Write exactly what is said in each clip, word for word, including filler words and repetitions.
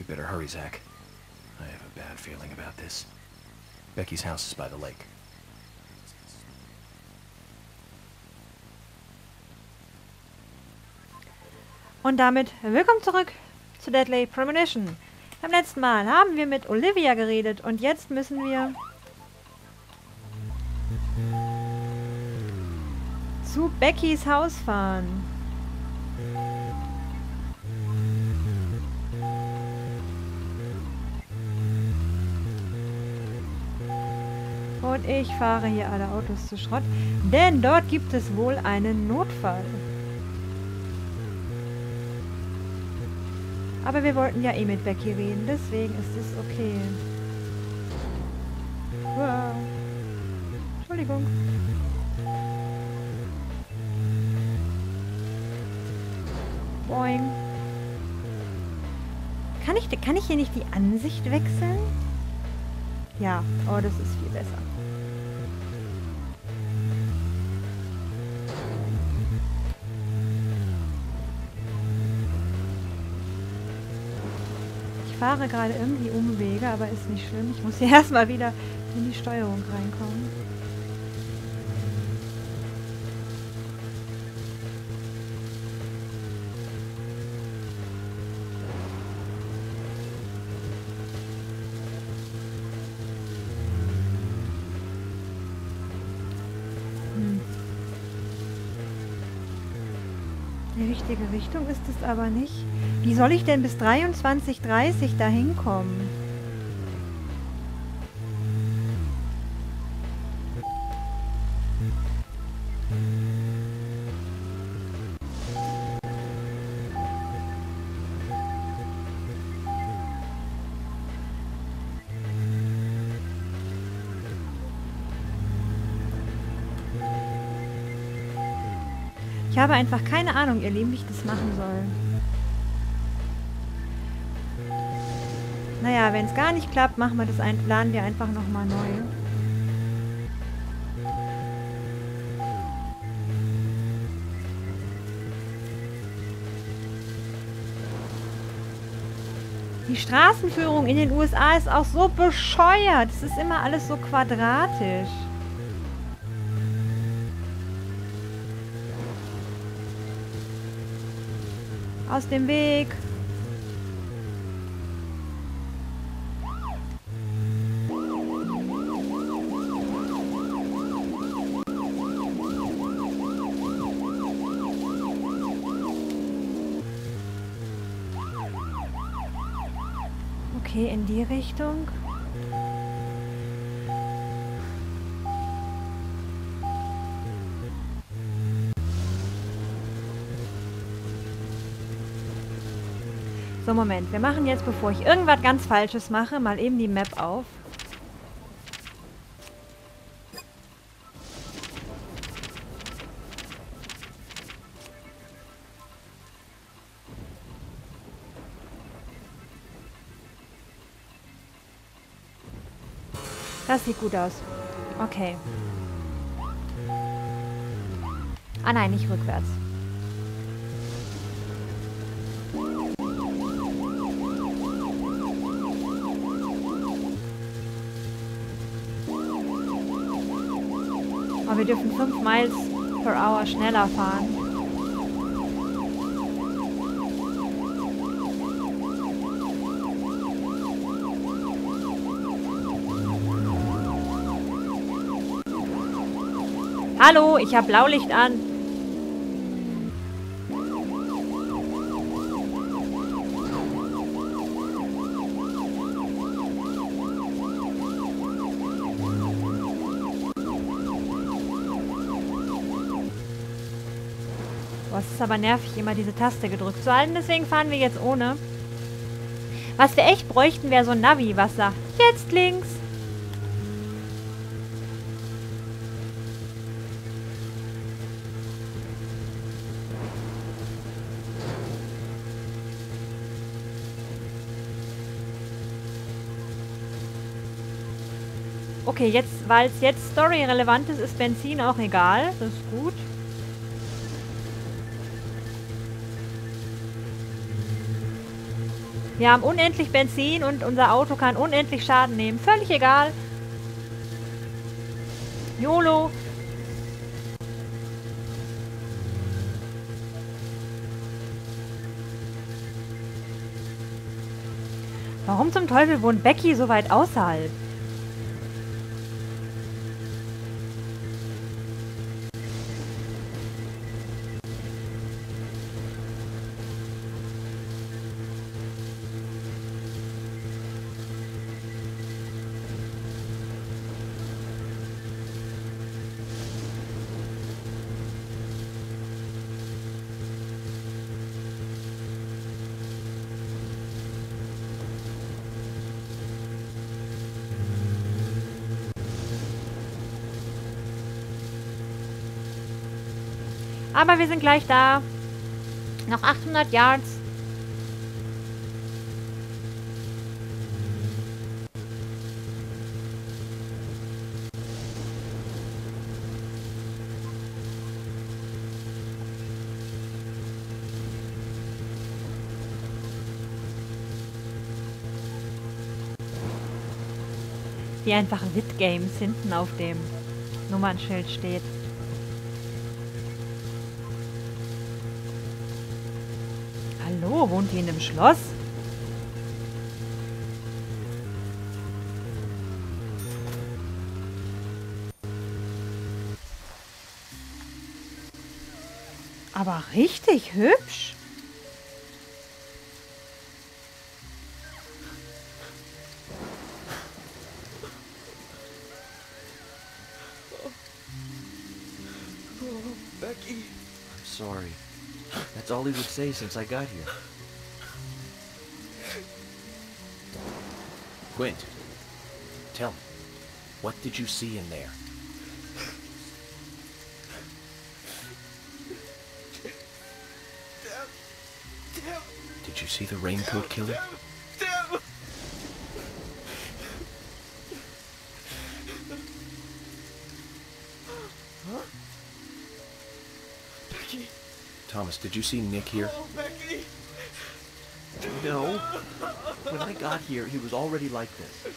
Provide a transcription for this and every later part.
better hurry, Zach. I have a bad feeling about this. Becky's house is by the lake. Und damit willkommen zurück zu Deadly Premonition. Beim letzten Mal haben wir mit Olivia geredet und jetzt müssen wir zu Beckys Haus fahren. Und ich fahre hier alle Autos zu Schrott, denn dort gibt es wohl einen Notfall. Aber wir wollten ja eh mit Becky reden, deswegen ist es okay. Wow. Entschuldigung. Boing. Kann ich, kann ich hier nicht die Ansicht wechseln? Ja, oh, das ist viel besser. Ich fahre gerade irgendwie Umwege, aber ist nicht schlimm. Ich muss hier erstmal wieder in die Steuerung reinkommen. Hm. Die richtige Richtung ist es aber nicht. Wie soll ich denn bis dreiundzwanzig Uhr dreißig da hinkommen? Ich habe einfach keine Ahnung, ihr Lieben, wie ich das machen soll. Naja, wenn es gar nicht klappt, machen wir das ein, laden wir einfach nochmal neu. Die Straßenführung in den U S A ist auch so bescheuert. Es ist immer alles so quadratisch. Aus dem Weg. Okay, in die Richtung. So, Moment. Wir machen jetzt, bevor ich irgendwas ganz Falsches mache, mal eben die Map auf. Das sieht gut aus. Okay. Ah nein, nicht rückwärts. Aber wir dürfen fünf Miles per Hour schneller fahren. Hallo, ich habe Blaulicht an. Boah, es ist aber nervig, immer diese Taste gedrückt zu halten. Deswegen fahren wir jetzt ohne. Was wir echt bräuchten, wäre so ein Navi, was sagt, jetzt links. Okay, jetzt, weil es jetzt story-relevant ist, ist Benzin auch egal. Das ist gut. Wir haben unendlich Benzin und unser Auto kann unendlich Schaden nehmen. Völlig egal. YOLO. Warum zum Teufel wohnt Becky so weit außerhalb? Aber wir sind gleich da. Noch achthundert Yards. Wie einfach Wit Games hinten auf dem Nummernschild steht. Hallo, wohnt die in einem Schloss? Aber richtig hübsch. Becky! I'm sorry. That's all he would say since I got here. Quint, tell me, what did you see in there? Did you see the raincoat killer? Becky! Thomas, did you see Nick here? Oh, Becky! No. When I got here, he was already like this.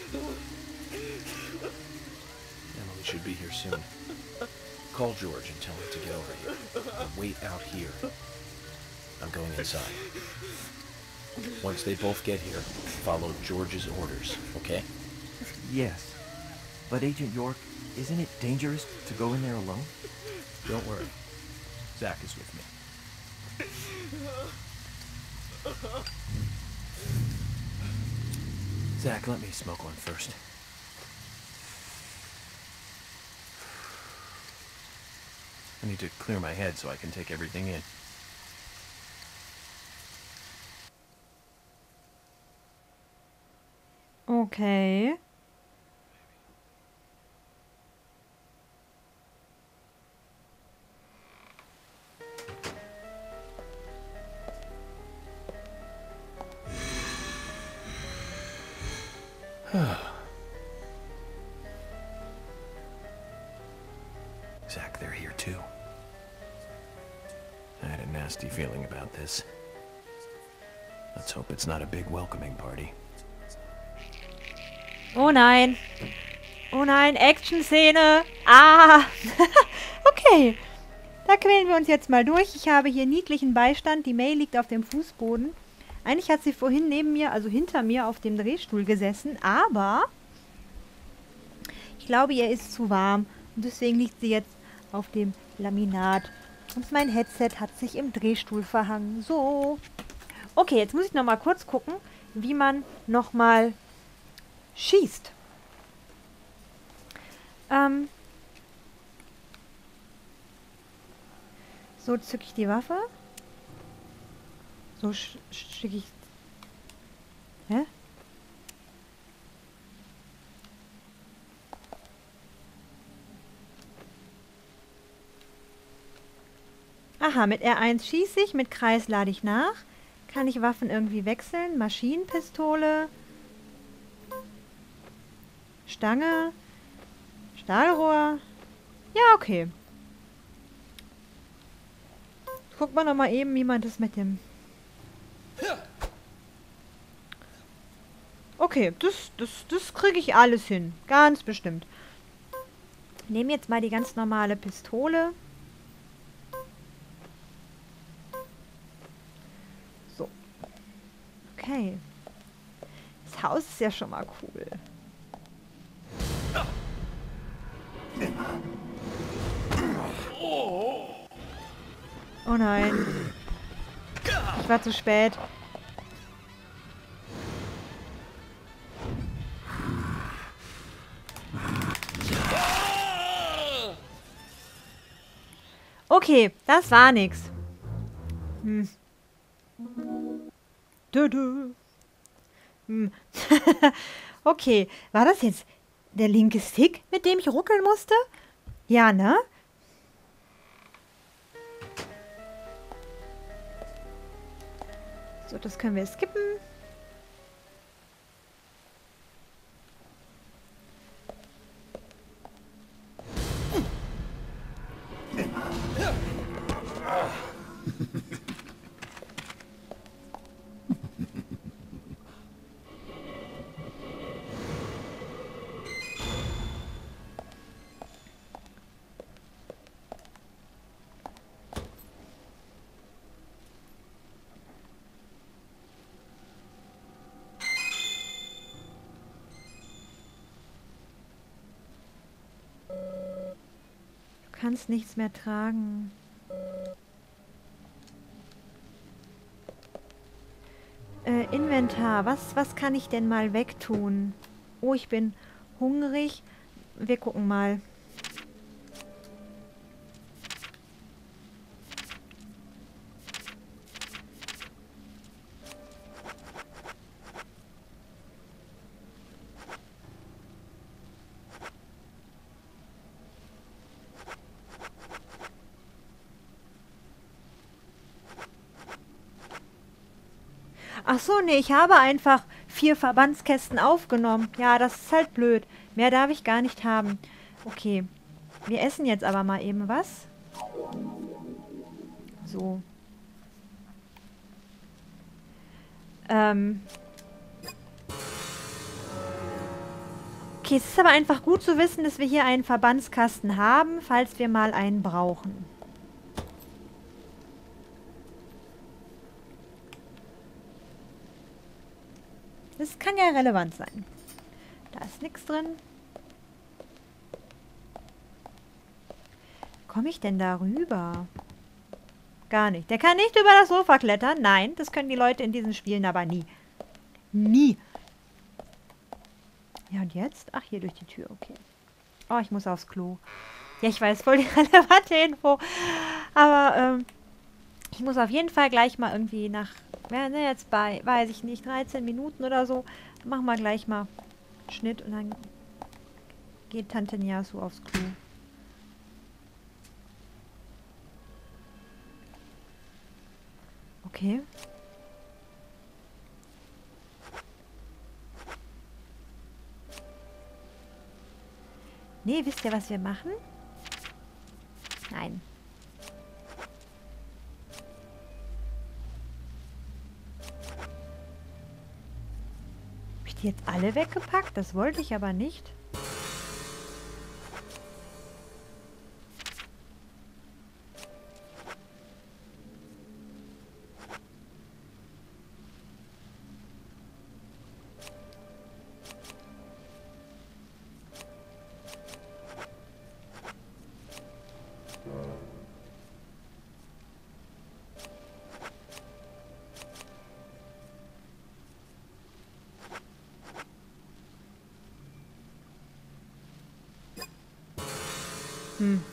Emily should be here soon. Call George and tell him to get over here. And wait out here. I'm going inside. Once they both get here, follow George's orders, okay? Yes. But Agent York, isn't it dangerous to go in there alone? Don't worry. Zach is with me. Zach, let me smoke one first. I need to clear my head so I can take everything in. Okay. Zach, they're here too. I had a nasty feeling about this. Let's hope it's not a big welcoming party. Oh nein. Oh nein, Action-Szene. Ah. Okay. Da quälen wir uns jetzt mal durch. Ich habe hier niedlichen Beistand. Die May liegt auf dem Fußboden. Eigentlich hat sie vorhin neben mir, also hinter mir, auf dem Drehstuhl gesessen. Aber ich glaube, ihr ist zu warm. Und deswegen liegt sie jetzt auf dem Laminat. Und mein Headset hat sich im Drehstuhl verhangen. So. Okay, jetzt muss ich noch mal kurz gucken, wie man noch mal schießt. Ähm. So zücke ich die Waffe. So sch schicke ich... Hä? Aha, mit R eins schieße ich, mit Kreis lade ich nach. Kann ich Waffen irgendwie wechseln? Maschinenpistole. Stange. Stahlrohr. Ja, okay. Guck mal noch mal eben, wie man das mit dem Okay, das, das, das kriege ich alles hin. Ganz bestimmt. Ich nehme jetzt mal die ganz normale Pistole. So. Okay. Das Haus ist ja schon mal cool. Oh nein. Ich war zu spät. Okay, das war nix. Hm. Du, du. Hm. Okay, war das jetzt der linke Stick, mit dem ich ruckeln musste? Ja, ne? So, das können wir skippen. Du kannst nichts mehr tragen. Äh, Inventar. Was, was kann ich denn mal wegtun? Oh, ich bin hungrig. Wir gucken mal. Ach so, nee, ich habe einfach vier Verbandskästen aufgenommen. Ja, das ist halt blöd. Mehr darf ich gar nicht haben. Okay, wir essen jetzt aber mal eben was. So. Ähm. Okay, es ist aber einfach gut zu wissen, dass wir hier einen Verbandskasten haben, falls wir mal einen brauchen. Das kann ja relevant sein. Da ist nichts drin. Komme ich denn da rüber? Gar nicht. Der kann nicht über das Sofa klettern. Nein, das können die Leute in diesen Spielen aber nie. Nie. Ja, und jetzt? Ach, hier durch die Tür. Okay. Oh, ich muss aufs Klo. Ja, ich weiß, voll die relevante Info. Aber, ähm, ich muss auf jeden Fall gleich mal irgendwie nach... Wir sind jetzt bei, weiß ich nicht, dreizehn Minuten oder so. Machen wir gleich mal Schnitt und dann geht Tante Nyasu aufs Klo. Okay. Nee, wisst ihr, was wir machen? Nein. Habe ich die jetzt alle weggepackt? Das wollte ich aber nicht. Hm.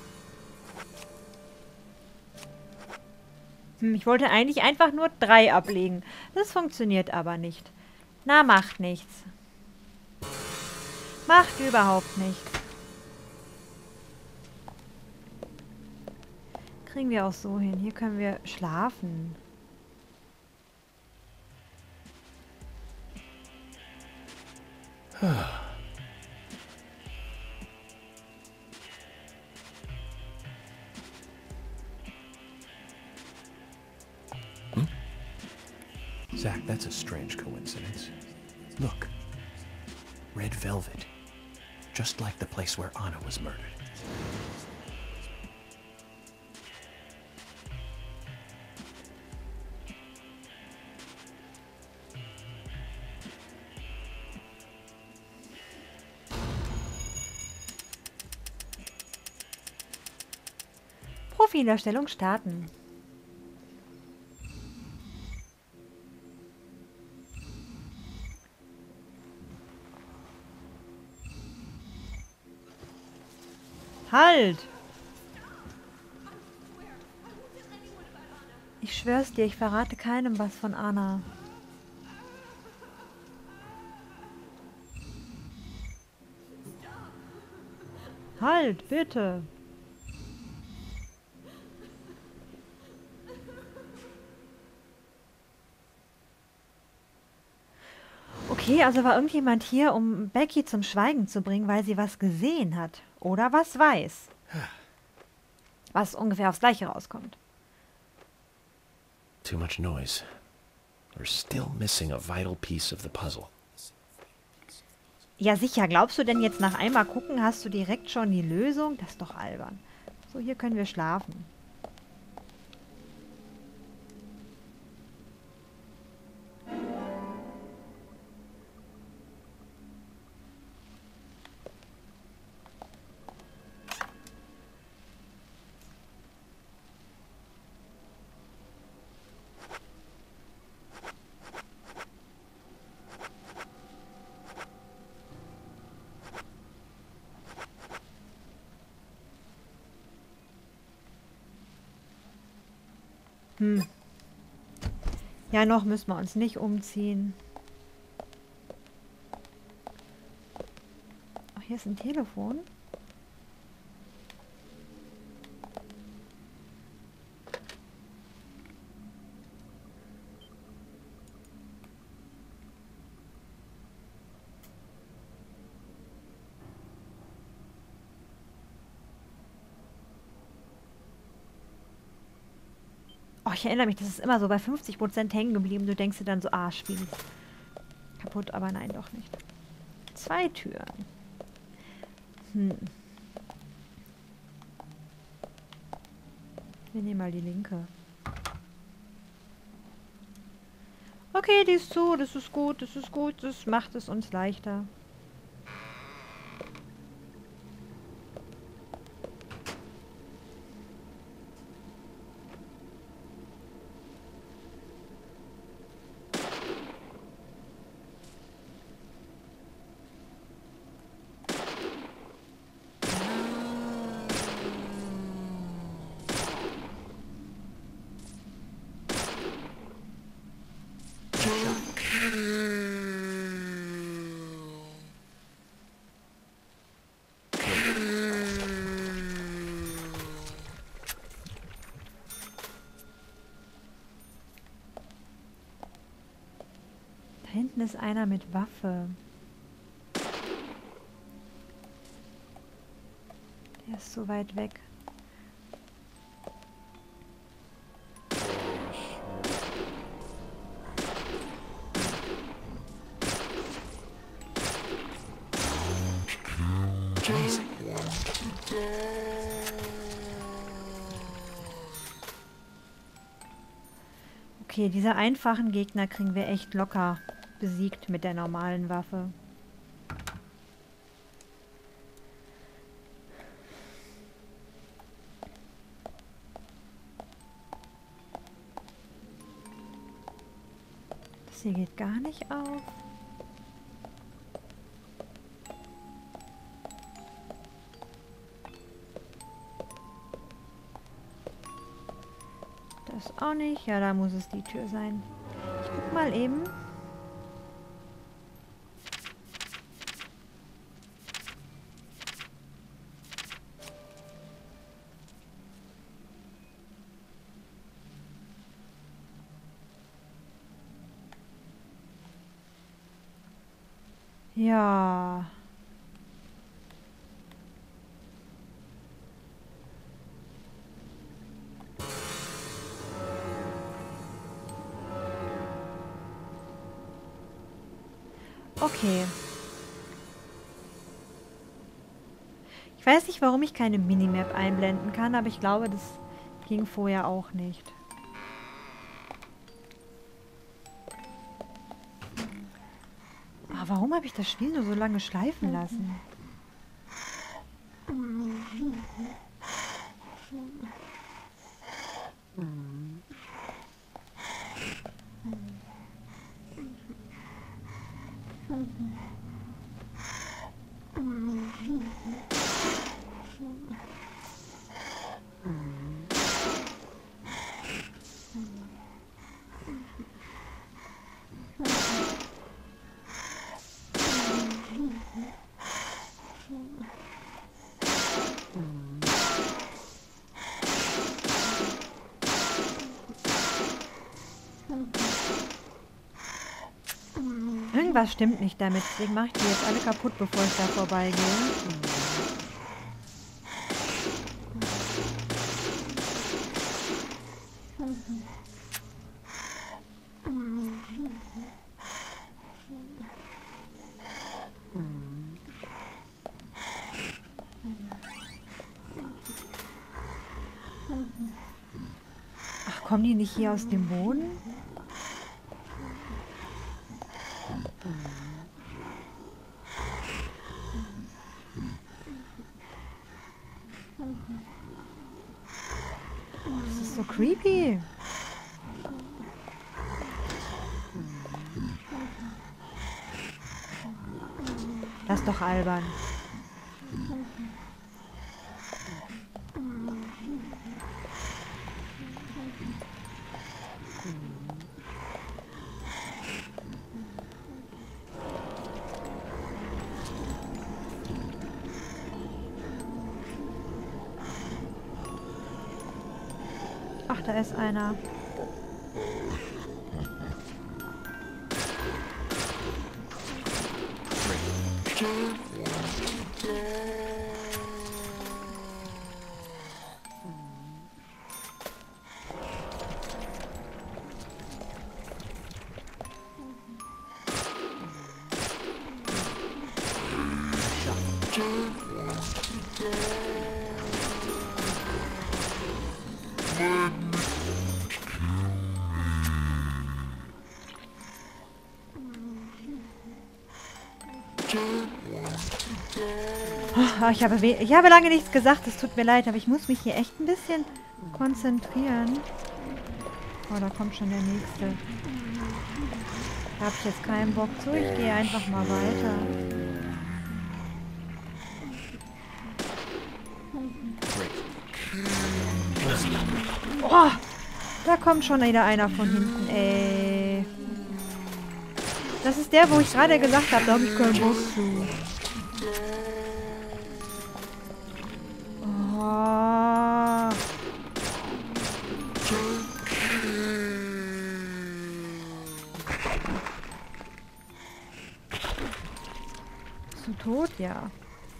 Hm, ich wollte eigentlich einfach nur drei ablegen. Das funktioniert aber nicht. Na, macht nichts. Macht überhaupt nichts. Kriegen wir auch so hin. Hier können wir schlafen. Zach, that's a strange coincidence. Look, red velvet, just like the place where Anna was murdered. Profilerstellung starten. Halt! Ich schwör's dir, ich verrate keinem was von Anna. Halt, bitte! Okay, also war irgendjemand hier, um Becky zum Schweigen zu bringen, weil sie was gesehen hat. Oder was weiß. Was ungefähr aufs Gleiche rauskommt. Too much noise. We're still missing a vital piece of the puzzle. Ja sicher, glaubst du denn jetzt nach einmal gucken, hast du direkt schon die Lösung? Das ist doch albern. So, hier können wir schlafen. Hm. Ja, noch müssen wir uns nicht umziehen. Ach, hier ist ein Telefon. Oh, ich erinnere mich, das ist immer so bei fünfzig Prozent hängen geblieben. Du denkst dir dann so, ah, Spiel ist kaputt, aber nein, doch nicht. Zwei Türen. Hm. Wir nehmen mal die linke. Okay, die ist zu, das ist gut, das ist gut, das macht es uns leichter. Da hinten ist einer mit Waffe. Der ist so weit weg. Okay, diese einfachen Gegner kriegen wir echt locker besiegt mit der normalen Waffe. Das hier geht gar nicht auf. Das auch nicht. Ja, da muss es die Tür sein. Ich guck mal eben. Ja. Okay. weiß nicht, warum ich keine Minimap einblenden kann, aber ich glaube, das ging vorher auch nicht. Aber warum habe ich das Spiel nur so lange schleifen lassen? Irgendwas stimmt nicht damit, deswegen mache ich die jetzt alle kaputt, bevor ich da vorbeigehe. Ach, kommen die nicht hier aus dem Boden? Das ist so creepy. Das ist doch albern. Ach, da ist einer. Oh, ich, habe we ich habe lange nichts gesagt, es tut mir leid, aber ich muss mich hier echt ein bisschen konzentrieren. Oh, da kommt schon der nächste. Da habe ich jetzt keinen Bock zu, ich gehe einfach mal weiter. Oh, da kommt schon wieder einer von hinten, ey. Das ist der, wo ich gerade gesagt habe, da habe ich keinen Bock zu. Oh. Bist du tot? Ja.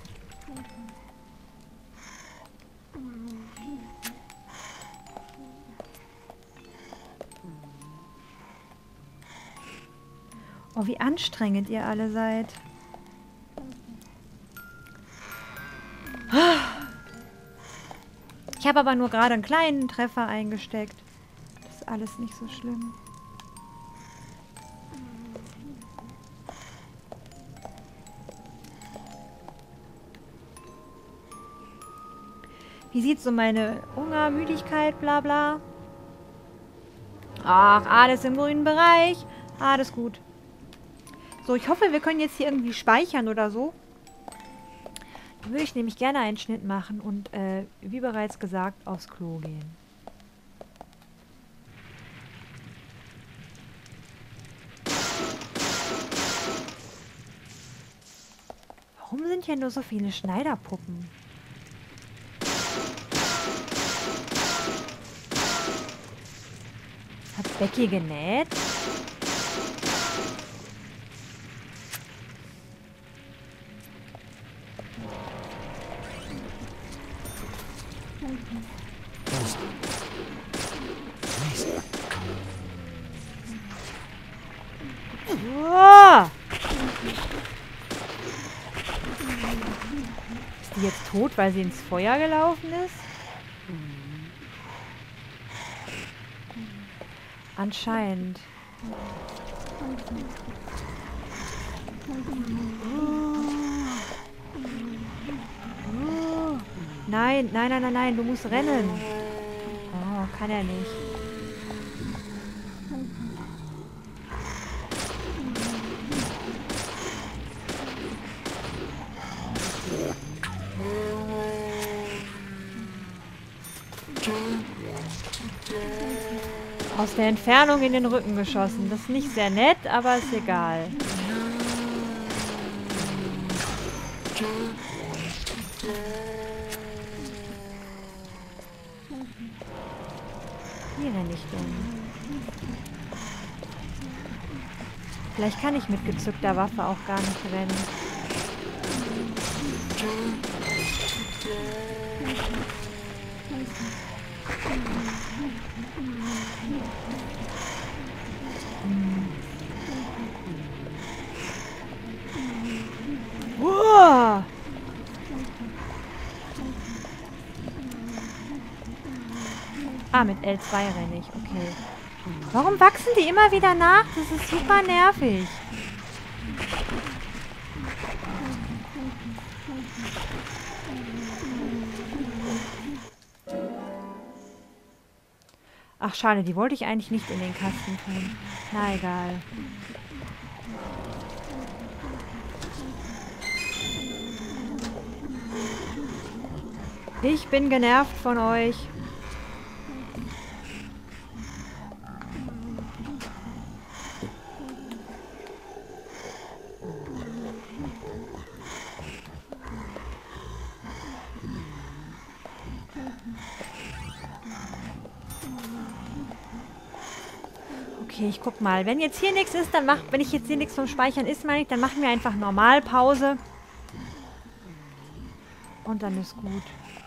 Oh, wie anstrengend ihr alle seid. Ich habe aber nur gerade einen kleinen Treffer eingesteckt. Das ist alles nicht so schlimm. Wie sieht so meine Hunger, Müdigkeit, bla bla? Ach, alles im grünen Bereich. Alles gut. So, ich hoffe, wir können jetzt hier irgendwie speichern oder so. Dann würde ich nämlich gerne einen Schnitt machen und, äh, wie bereits gesagt, aufs Klo gehen. Warum sind hier nur so viele Schneiderpuppen? Hat Becky genäht? Oh! Ist die jetzt tot, weil sie ins Feuer gelaufen ist? Anscheinend. Nein, nein, nein, nein, nein, du musst rennen. Oh, kann er nicht. Aus der Entfernung in den Rücken geschossen. Das ist nicht sehr nett, aber ist egal. Hier renne ich denn. Vielleicht kann ich mit gezückter Waffe auch gar nicht rennen. Uah! Ah, mit L zwei renne ich, okay. Warum wachsen die immer wieder nach? Das ist super nervig. Ach, schade, die wollte ich eigentlich nicht in den Kasten tun. Na, egal. Ich bin genervt von euch. Okay, ich guck mal. Wenn jetzt hier nichts ist, dann mach, wenn ich jetzt hier nichts zum Speichern ist, meine ich, dann machen wir einfach normal Pause. Und dann ist gut.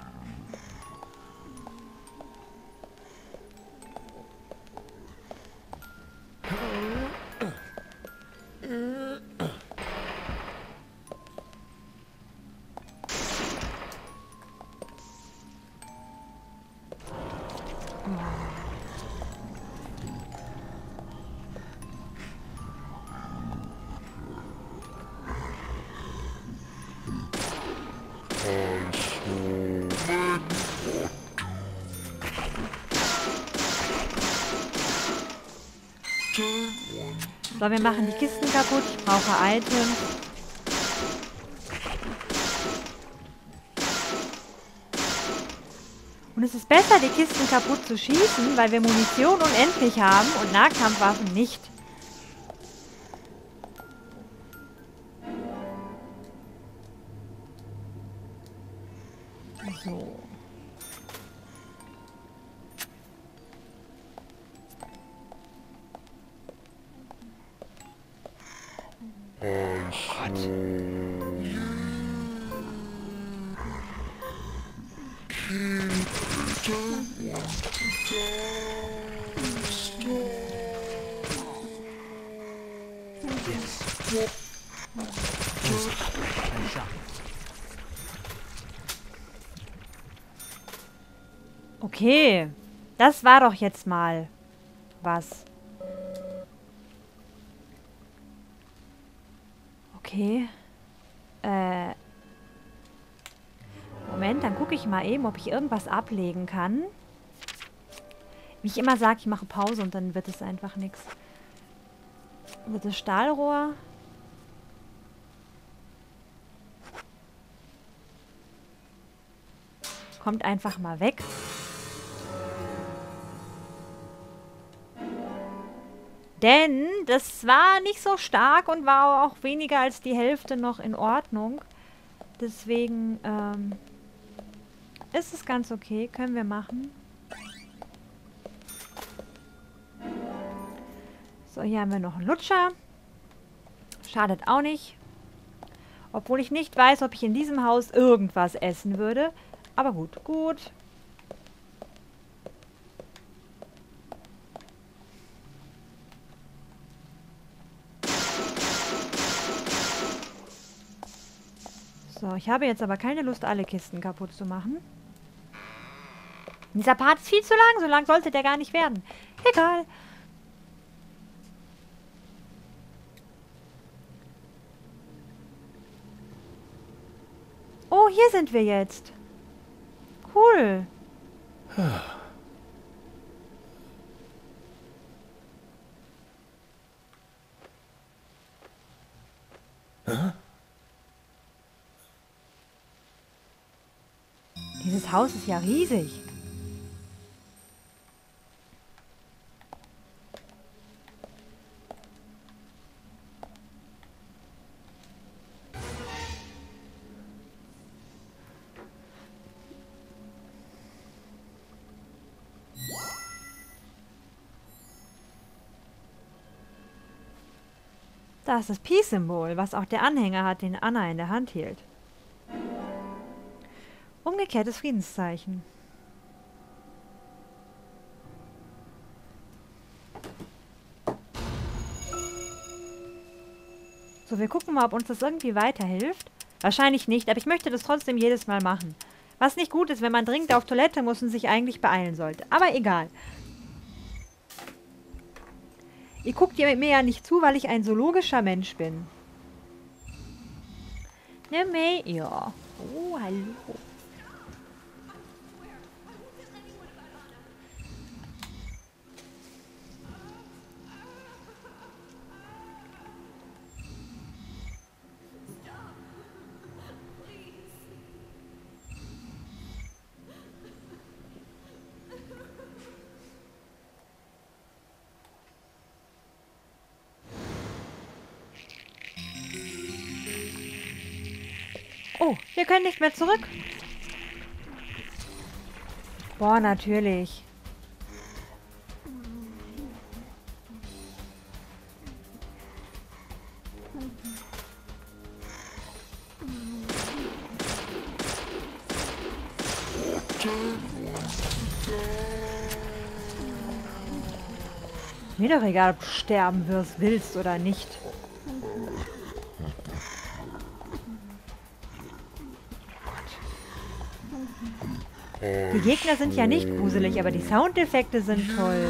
So, wir machen die Kisten kaputt. Ich brauche Items. Und es ist besser, die Kisten kaputt zu schießen, weil wir Munition unendlich haben und Nahkampfwaffen nicht. So. Gott. Okay, das war doch jetzt mal was. Okay. Äh. Moment, dann gucke ich mal eben, ob ich irgendwas ablegen kann. Wie ich immer sage, ich mache Pause und dann wird es einfach nichts. Wird das Stahlrohr? Kommt einfach mal weg. Denn das war nicht so stark und war auch weniger als die Hälfte noch in Ordnung. Deswegen ähm, ist es ganz okay. Können wir machen. So, hier haben wir noch einen Lutscher. Schadet auch nicht. Obwohl ich nicht weiß, ob ich in diesem Haus irgendwas essen würde. Aber gut, gut. So, ich habe jetzt aber keine Lust, alle Kisten kaputt zu machen. Dieser Part ist viel zu lang. So lang sollte der gar nicht werden. Egal. Oh, hier sind wir jetzt. Cool. Dieses Haus ist ja riesig. Da ist das Peace-Symbol, was auch der Anhänger hat, den Anna in der Hand hielt. Umgekehrtes Friedenszeichen. So, wir gucken mal, ob uns das irgendwie weiterhilft. Wahrscheinlich nicht, aber ich möchte das trotzdem jedes Mal machen. Was nicht gut ist, wenn man dringend auf Toilette muss und sich eigentlich beeilen sollte. Aber egal. Ihr guckt mir ja nicht zu, weil ich ein so logischer Mensch bin. Ne, May? Ja. Oh, hallo. Oh, wir können nicht mehr zurück. Boah, natürlich. Mir doch egal, ob du sterben wirst, willst oder nicht. Die Gegner sind ja nicht gruselig, aber die Soundeffekte sind toll.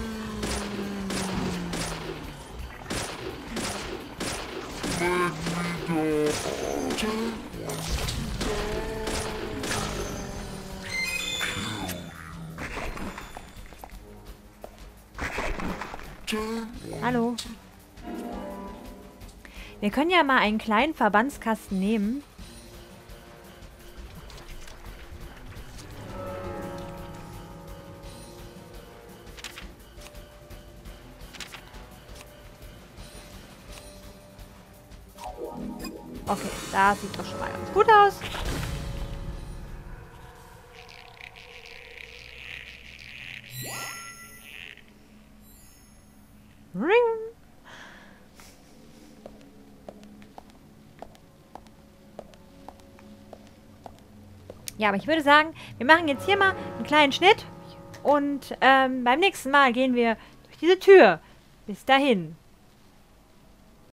Hallo. Wir können ja mal einen kleinen Verbandskasten nehmen. Okay, das sieht doch schon mal ganz gut aus. Ring. Ja, aber ich würde sagen, wir machen jetzt hier mal einen kleinen Schnitt und ähm, beim nächsten Mal gehen wir durch diese Tür. Bis dahin.